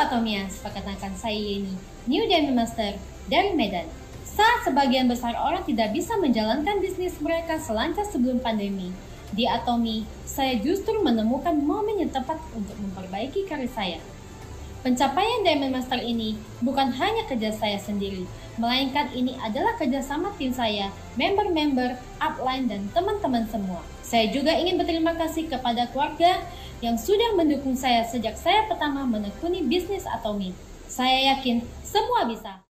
Atomias, perkenalkan saya Yeni, New Diamond Master dari Medan. Saat sebagian besar orang tidak bisa menjalankan bisnis mereka selancar sebelum pandemi, di Atomi, saya justru menemukan momen yang tepat untuk memperbaiki karir saya. Pencapaian Diamond Master ini bukan hanya kerja saya sendiri, melainkan ini adalah kerjasama tim saya, member-member, upline, dan teman-teman semua. Saya juga ingin berterima kasih kepada keluarga yang sudah mendukung saya sejak saya pertama menekuni bisnis Atomi. Saya yakin semua bisa.